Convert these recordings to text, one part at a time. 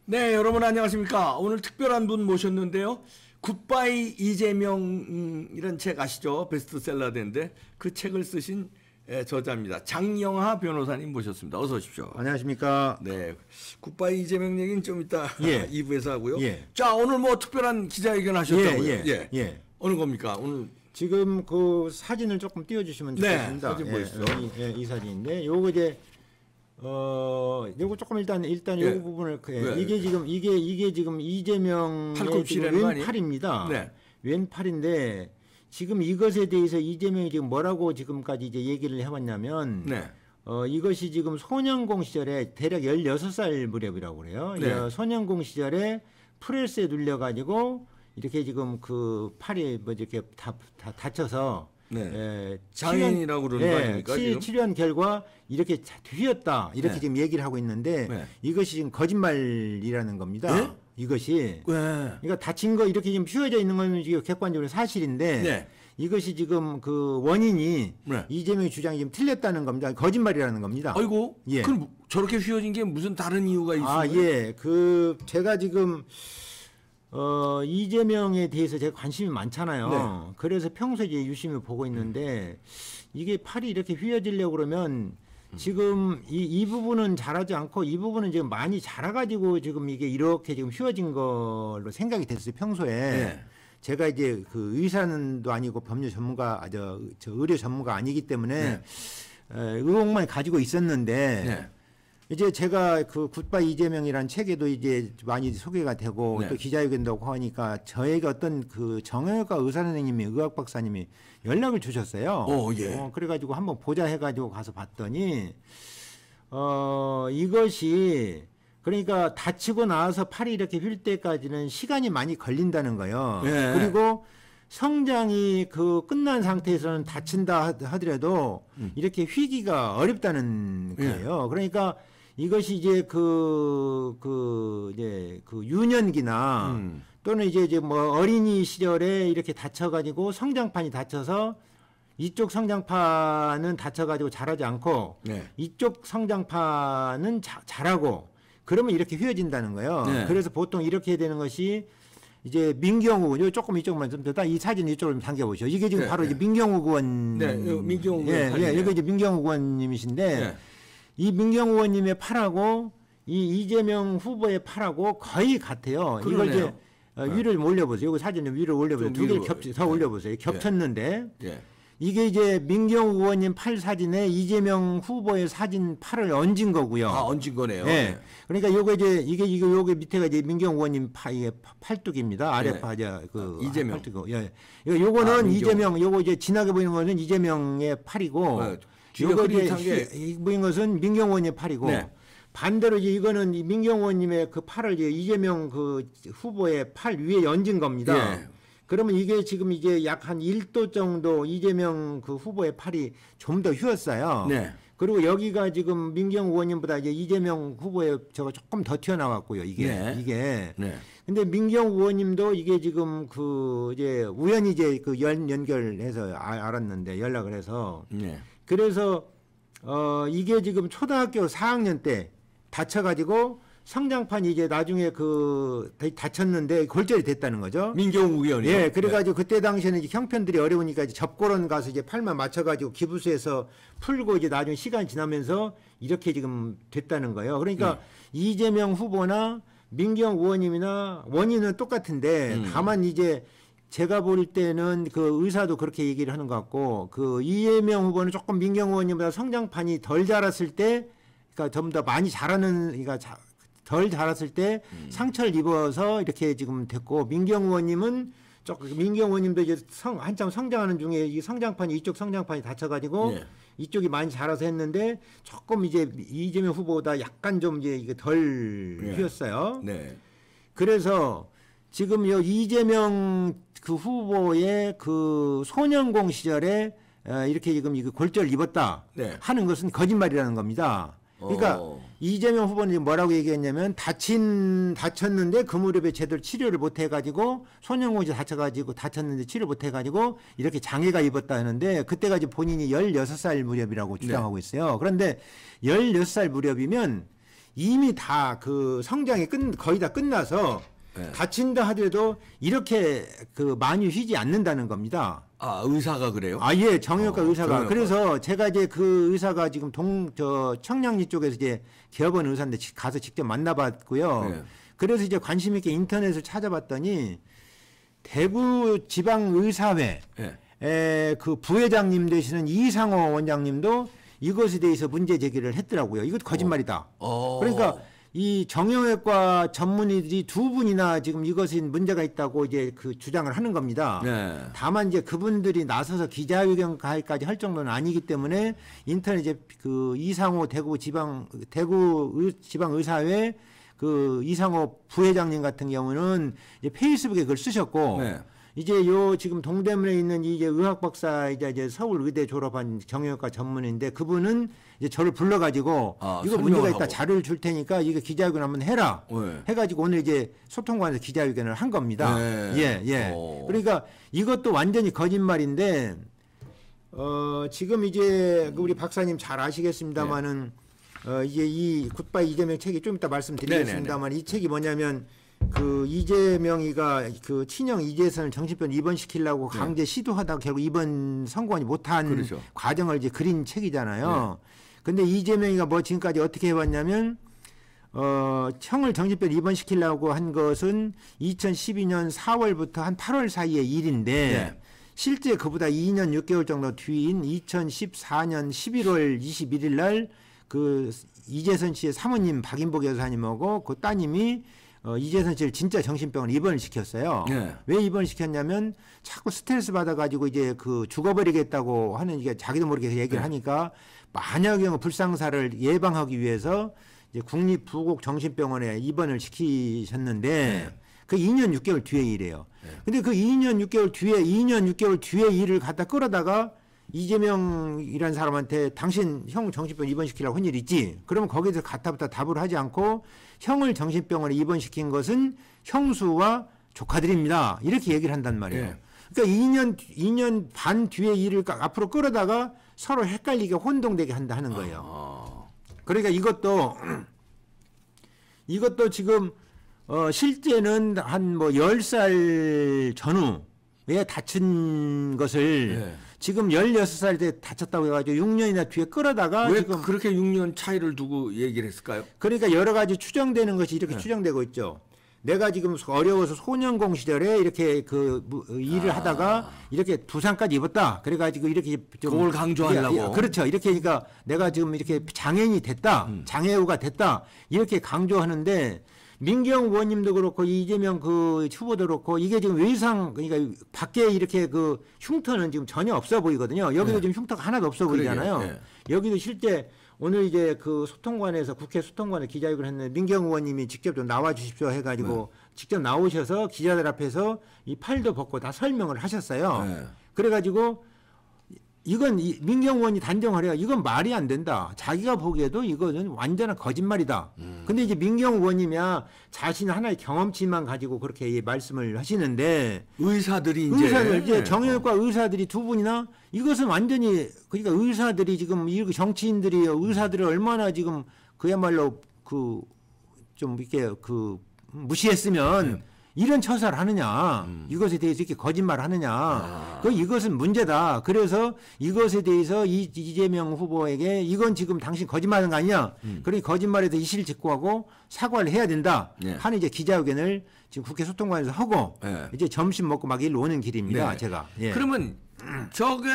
네, 여러분 안녕하십니까? 오늘 특별한 분 모셨는데요. 굿바이 이재명이란 책 아시죠? 베스트셀러인데 그 책을 쓰신 저자입니다. 장영하 변호사님 모셨습니다. 어서 오십시오. 안녕하십니까? 네, 굿바이 이재명 얘기는 좀 이따 예. 2부에서 하고요. 예. 자, 오늘 뭐 특별한 기자회견 하셨다고요? 예. 어느 겁니까? 오늘 지금 그 사진을 조금 띄워주시면 좋겠습니다. 사진 보시죠. 이 사진인데 요거 이제 요거 조금 일단 요 부분을 이게 지금 이재명의 왼팔입니다. 네. 왼팔인데 지금 이것에 대해서 이재명이 지금 뭐라고 지금까지 이제 얘기를 해왔냐면 네. 이것이 지금 소년공 시절에 대략 16살 무렵이라고 그래요. 네. 소년공 시절에 프레스에 눌려가지고 이렇게 지금 그 팔이 뭐 이렇게 다 다쳐서 장애인이라고 그러는 거 아닙니까? 치료한 결과 이렇게 휘었다 이렇게 네. 지금 얘기를 하고 있는데 이것이 지금 거짓말이라는 겁니다. 네? 이것이 그러니까 다친 거 이렇게 지금 휘어져 있는 건 지금 객관적으로 사실인데 이것이 지금 그 원인이 이재명의 주장이 지금 틀렸다는 겁니다. 거짓말이라는 겁니다. 아이고, 그럼 저렇게 휘어진 게 무슨 다른 이유가 있어요? 그 제가 지금 이재명에 대해서 제가 관심이 많잖아요. 네. 그래서 평소에 이제 유심히 보고 있는데 이게 팔이 이렇게 휘어지려고 그러면 지금 이 부분은 자라지 않고 이 부분은 지금 많이 자라가지고 지금 이게 이렇게 지금 휘어진 걸로 생각이 됐어요. 평소에. 제가 이제 그 의사도 아니고 법률 전문가, 저 의료 전문가 아니기 때문에 의혹만 가지고 있었는데 이제 제가 그 굿바이 이재명이라는 책에도 이제 많이 소개가 되고 또 기자회견도 하고 하니까 저에게 어떤 그 정형외과 의사 선생님이 의학 박사님이 연락을 주셨어요. 그래가지고 한번 보자 해가지고 가서 봤더니 이것이 그러니까 다치고 나서 팔이 이렇게 휠 때까지는 시간이 많이 걸린다는 거예요. 그리고 성장이 그 끝난 상태에서는 다친다 하더라도 이렇게 휘기가 어렵다는 거예요. 그러니까 이것이 이제 이제 유년기나 또는 이제 뭐 어린이 시절에 이렇게 다쳐가지고 성장판이 다쳐서 이쪽 성장판은 다쳐가지고 자라지 않고 이쪽 성장판은 자라고 그러면 이렇게 휘어진다는 거예요. 그래서 보통 이렇게 되는 것이 이제 민경우 조금 이쪽만 좀 더 이 사진 이쪽으로 좀 당겨보시죠. 이게 지금 바로 이제 민경우 의원. 민경우 의원. 이게 이제 민경우 의원님이신데 이 민경우 의원님의 팔하고 이 이재명 후보의 팔하고 거의 같아요. 그러네요. 이걸 이제 위를 올려보세요. 이거 사진을 위를 올려보세요. 두 개를 더 올려보세요. 겹쳤는데 이게 이제 민경우 의원님 팔 사진에 이재명 후보의 사진 팔을 얹은 거고요. 얹은 거네요. 그러니까 요게 밑에가 이제 민경우 의원님 팔뚝입니다. 아래 파자 이재명. 팔뚝이고. 요거는 이재명. 요거 이제 진하게 보이는 것은 이재명의 팔이고. 요거 이제 보이는 것은 민경우 의원의 팔이고. 반대로 이제 이거는 민경우 의원님의 그 팔을 이제 이재명 그 후보의 팔 위에 얹은 겁니다. 그러면 이게 지금 이제 약 한 1도 정도 이재명 그 후보의 팔이 좀 더 휘었어요. 그리고 여기가 지금 민경우 의원님보다 이제 이재명 후보의 저거 조금 더 튀어나왔고요. 이게. 근데 민경우 의원님도 이게 지금 그 이제 우연히 이제 그 연결해서 알았는데 연락을 해서. 그래서 이게 지금 초등학교 4학년 때 다쳐가지고 성장판이 이제 나중에 다쳤는데 골절이 됐다는 거죠. 민경우 의원이요? 그래가지고 그때 당시에는 이제 형편들이 어려우니까 이제 접고론 가서 이제 팔만 맞춰가지고 기부스에서 풀고 이제 나중에 시간이 지나면서 이렇게 지금 됐다는 거예요. 그러니까 이재명 후보나 민경우 의원님이나 원인은 똑같은데 다만 이제 제가 볼 때는 그 의사도 그렇게 얘기를 하는 것 같고 그 이재명 후보는 조금 민경우 의원님보다 성장판이 덜 자랐을 때 그러니까 좀 더 많이 자라는 그러니까 덜 자랐을 때 상처를 입어서 이렇게 지금 됐고 민경우 의원님은 민경우 의원님도 이제 한참 성장하는 중에 이 성장판이 이쪽 성장판이 다쳐가지고 이쪽이 많이 자라서 했는데 조금 이제 이재명 후보보다 약간 좀 이제 이게 덜 휘었어요. 그래서 지금 이재명 그 후보의 그 소년공 시절에 이렇게 지금 이거 골절을 입었다 하는 것은 거짓말이라는 겁니다. 그러니까 이재명 후보는 뭐라고 얘기했냐면 다쳤는데 그 무렵에 제대로 치료를 못 해가지고 소년공이 다쳤는데 치료 못 해가지고 이렇게 장애가 입었다 하는데 그때가 이제 본인이 16살 무렵이라고 주장하고 있어요. 그런데 16살 무렵이면 이미 다 그 성장이 거의 다 끝나서 네. 다친다 하더라도 이렇게 그 많이 휘지 않는다는 겁니다. 아, 의사가 그래요? 아, 예, 정형외과 의사가. 정형외과. 그래서 제가 이제 그 의사가 지금 청량리 쪽에서 이제 개업원 의사인데 가서 직접 만나봤고요. 네. 그래서 이제 관심 있게 인터넷을 찾아봤더니 대구 지방의사회 네. 그 부회장님 되시는 이상호 원장님도 이것에 대해서 문제 제기를 했더라고요. 이것도 거짓말이다. 그러니까 이 정형외과 전문의들이 두 분이나 지금 이것이 문제가 있다고 이제 그 주장을 하는 겁니다. 네. 다만 이제 그분들이 나서서 기자회견까지 할 정도는 아니기 때문에 인터넷에 그 이상호 대구 지방의사회 그 이상호 부회장님 같은 경우는 이제 페이스북에 그걸 쓰셨고 네. 이제 요 지금 동대문에 있는 이제 의학 박사이자 이제 서울 의대 졸업한 정형외과 전문인데 그분은 이제 저를 불러가지고 이거 문제가 있다 설명을 자료를 줄 테니까 이거 기자회견 한번 해라 네. 해가지고 오늘 이제 소통관에서 기자회견을 한 겁니다. 네. 예. 그러니까 이것도 완전히 거짓말인데 지금 이제 우리 박사님 잘 아시겠습니다만은 이제 이 굿바이 이재명 책이 좀 이따 말씀드리겠습니다만 이 책이 뭐냐면 그 이재명이가 그 친형 이재선을 정신병 입원시키려고 강제 시도하다가 결국 입원 성공하지 못한 그렇죠. 과정을 이제 그린 책이잖아요. 근데 이재명이가 뭐 지금까지 어떻게 해왔냐면 형을 정신병 입원시키려고 한 것은 2012년 4월부터 한 8월 사이의 일인데 실제 그보다 2년 6개월 정도 뒤인 2014년 11월 21일 날 그 이재선 씨의 사모님 박인복 여사님하고 그 따님이 이재선 씨를 진짜 정신병원 입원을 시켰어요. 왜 입원을 시켰냐면 자꾸 스트레스 받아가지고 이제 그 죽어버리겠다고 하는 이게 자기도 모르게 얘기를 하니까 만약의 경우 불상사를 예방하기 위해서 이제 국립부곡정신병원에 입원을 시키셨는데 그 2년 6개월 뒤의 일이에요. 근데 그 2년 6개월 뒤의 일을 갖다 끌어다가 이재명이라는 사람한테 당신 형 정신병원 입원시키려고 한 일 있지? 그러면 거기서 가타부터 답을 하지 않고 형을 정신병원에 입원시킨 것은 형수와 조카들입니다. 이렇게 얘기를 한단 말이에요. 그러니까 2년 반 뒤의 일을 앞으로 끌어다가 서로 헷갈리게 혼동되게 한다 하는 거예요. 그러니까 이것도 지금 실제는 한 뭐 10살 전후에 다친 것을 지금 16살 때 다쳤다고 해가지고 6년이나 뒤에 끌어다가 왜 지금 그렇게 6년 차이를 두고 얘기를 했을까요? 그러니까 여러 가지 추정되는 것이 이렇게 추정되고 있죠. 내가 지금 어려워서 소년공 시절에 이렇게 그 일을 하다가 이렇게 두상까지 입었다. 그래가지고 이렇게 좀 그걸 강조하려고. 그렇죠. 이렇게 그러니까 내가 지금 이렇게 장애인이 됐다, 장애우가 됐다 이렇게 강조하는데 민경 의원님도 그렇고 이재명 그 후보도 그렇고 이게 지금 외상 그러니까 밖에 이렇게 그 흉터는 지금 전혀 없어 보이거든요. 여기도 지금 흉터가 하나도 없어 보이잖아요. 여기도 실제 오늘 이제 그 소통관에서 국회 소통관에 기자회견을 했는데 민경 의원님이 직접 좀 나와 주십시오 해가지고 직접 나오셔서 기자들 앞에서 이 팔도 벗고 다 설명을 하셨어요. 그래가지고 이건 민경 의원이 단정을 해요. 이건 말이 안 된다. 자기가 보기에도 이거는 완전한 거짓말이다. 근데 이제 민경 의원님이야 자신 하나의 경험치만 가지고 그렇게 말씀을 하시는데 의사들 이제 정형외과 의사들이 두 분이나 이것은 완전히 그러니까 의사들이 지금 이 정치인들이 의사들을 얼마나 지금 그야말로 그 좀 이렇게 그 무시했으면 이런 처사를 하느냐 이것에 대해서 이렇게 거짓말을 하느냐 이것은 문제다. 그래서 이것에 대해서 이재명 후보에게 이건 지금 당신 거짓말하는 거 아니냐. 그러니 거짓말에 대해서 이실직고하고 사과를 해야 된다 하는 이제 기자회견을 지금 국회 소통관에서 하고 이제 점심 먹고 막 일로 오는 길입니다. 제가. 그러면 저게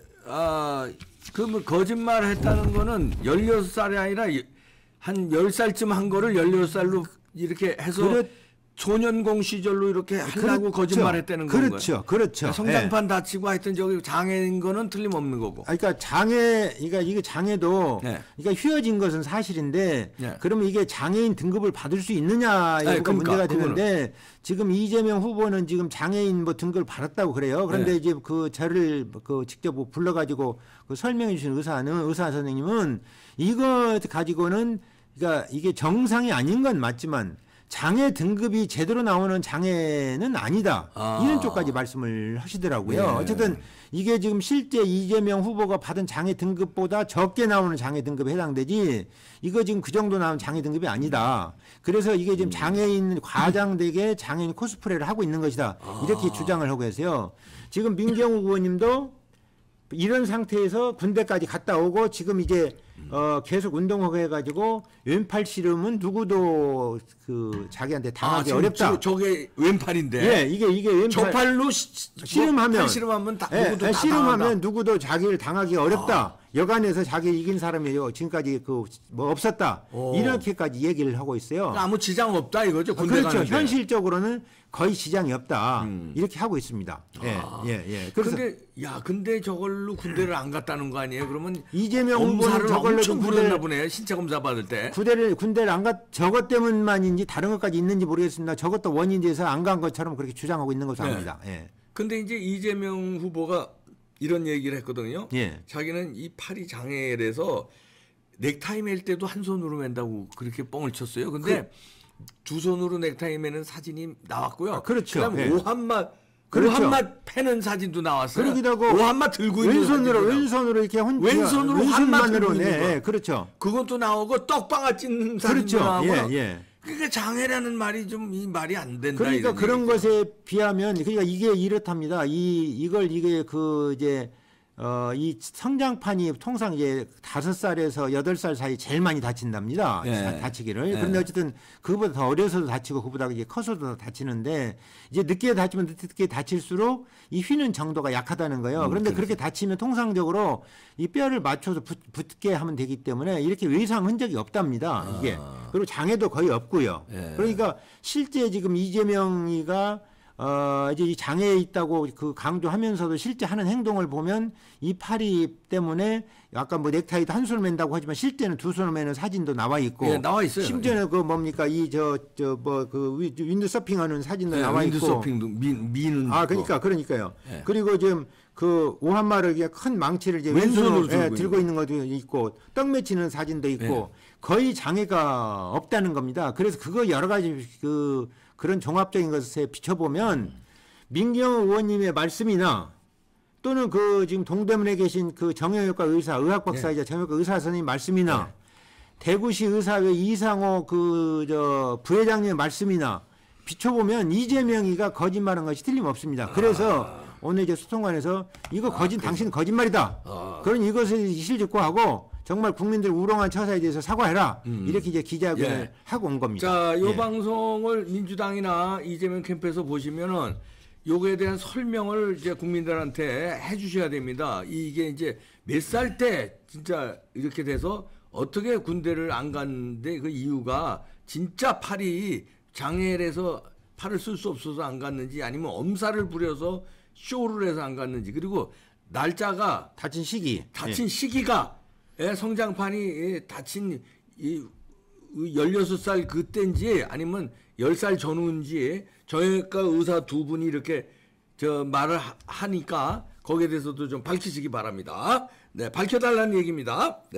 그러면 거짓말 했다는 거는 16살이 아니라 한 10살쯤 한 거를 16살로 이렇게 해서 소년공 시절로 이렇게 하려고 거짓말했다는 건가요? 그렇죠. 그러니까 성장판 다치고 하여튼 저기 장애인 거는 틀림없는 거고. 그러니까 그러니까 이게 장애도 그러니까 휘어진 것은 사실인데 그러면 이게 장애인 등급을 받을 수 있느냐 이거가 그러니까, 문제가 되는데 지금 이재명 후보는 지금 장애인 뭐 등급을 받았다고 그래요. 그런데 이제 저를 직접 불러가지고 설명해 주신 의사 선생님은 이거 가지고는 그러니까 이게 정상이 아닌 건 맞지만 장애 등급이 제대로 나오는 장애는 아니다. 이런 쪽까지 말씀을 하시더라고요. 네. 어쨌든 이게 지금 실제 이재명 후보가 받은 장애 등급보다 적게 나오는 장애 등급에 해당되지 이거 지금 그 정도 나오는 장애 등급이 아니다. 그래서 이게 지금 장애인 과장되게 장애인 코스프레를 하고 있는 것이다. 이렇게 주장을 하고 계세요. 지금 민경욱 의원님도 이런 상태에서 군대까지 갔다 오고 지금 이제 계속 운동하고 해가지고 왼팔 씨름은 누구도 그 자기한테 당하기 어렵다. 저게 왼팔인데. 예, 이게 왼팔. 저 팔로 씨름하면 씨름하면 누구도 다 씨름하면 당한다. 누구도 자기를 당하기 어렵다. 여간에서 자기를 이긴 사람이 지금까지 그 뭐 없었다. 이렇게까지 얘기를 하고 있어요. 그러니까 아무 지장 없다 이거죠. 군대 그렇죠. 가는데. 현실적으로는 거의 지장이 없다. 이렇게 하고 있습니다. 예. 그래서 근데 저걸로 군대를 안 갔다는 거 아니에요? 그러면 이재명 검사를 후보는 저걸로 엄청 부렸나 보네. 신체 검사 받을 때. 군대를 안 저것 때문만인지 다른 것까지 있는지 모르겠습니다. 저것도 원인이 돼서 안 간 것처럼 그렇게 주장하고 있는 것으로 압니다. 예. 근데 이제 이재명 후보가 이런 얘기를 했거든요. 예. 자기는 이 팔이 장애라서 넥타이 맬 때도 한 손으로 맨다고 그렇게 뻥을 쳤어요. 근데 두 손으로 넥타이 매는 사진이 나왔고요. 그렇죠. 그다음에 예. 오한맛 패는 사진도 나왔어요. 그러기도 하고 오한맛 들고 있는 왼손으로 이렇게 왼손으로 왼손만으로 들고 있는 거. 그렇죠. 그것도 나오고 떡방아 찢는 사진도 그렇죠. 나오고. 예. 그러니까 장애라는 말이 좀 이 말이 안 된다. 그러니까 이런 그런 얘기죠. 것에 비하면 그러니까 이게 이렇답니다. 이게 그 이제 이 성장판이 통상 이제 5살에서 8살 사이 제일 많이 다친답니다. 예. 다치기를. 예. 그런데 어쨌든 그보다 더 어려서도 다치고 그보다 이제 커서도 더 다치는데 이제 늦게 다치면 늦게 다칠수록 이 휘는 정도가 약하다는 거예요. 그런데 그렇게 다치면 통상적으로 이 뼈를 맞춰서 붙게 하면 되기 때문에 이렇게 외상 흔적이 없답니다. 이게. 그리고 장애도 거의 없고요. 예. 그러니까 실제 지금 이재명이가 이제 이 장애에 있다고 그 강조하면서도 실제 하는 행동을 보면 이 팔이 때문에 아까 뭐 넥타이도 한 손을 맨다고 하지만 실제는 두 손을 매는 사진도 나와 있고. 예, 나와 있어요. 심지어는 그 뭡니까 이 윈드 서핑하는 사진도 나와 윈드 있고. 서핑도 미는. 그러니까요. 예. 그리고 지금 그 오한마를 이렇게 큰 망치를 이제 왼손으로 들고 있는 것도 있고 떡 맺히는 사진도 있고 거의 장애가 없다는 겁니다. 그래서 그거 여러 가지 그런 종합적인 것에 비춰보면 민경욱 의원님의 말씀이나 또는 그 지금 동대문에 계신 그 정형외과 의사, 의학 박사이자 정형외과 의사 선생님 말씀이나 대구시 의사회 이상호 부회장님의 말씀이나 비춰보면 이재명이가 거짓말한 것이 틀림없습니다. 그래서 오늘 이제 소통관에서 이거 당신 거짓말이다. 그런 이것을 실직고하고 정말 국민들 우롱한 처사에 대해서 사과해라. 이렇게 이제 기자회견을 하고 온 겁니다. 자, 이 방송을 민주당이나 이재명 캠프에서 보시면은 요거에 대한 설명을 이제 국민들한테 해주셔야 됩니다. 이게 이제 몇 살 때 진짜 이렇게 돼서 어떻게 군대를 안 갔는데 그 이유가 진짜 팔이 장애라서 팔을 쓸 수 없어서 안 갔는지 아니면 엄살을 부려서 쇼를 해서 안 갔는지 그리고 날짜가 다친 시기가 성장판이 다친 16살 그때인지 아니면 10살 전후인지 정형외과 의사 두 분이 이렇게 말을 하니까 거기에 대해서도 좀 밝히시기 바랍니다. 네, 밝혀달라는 얘기입니다.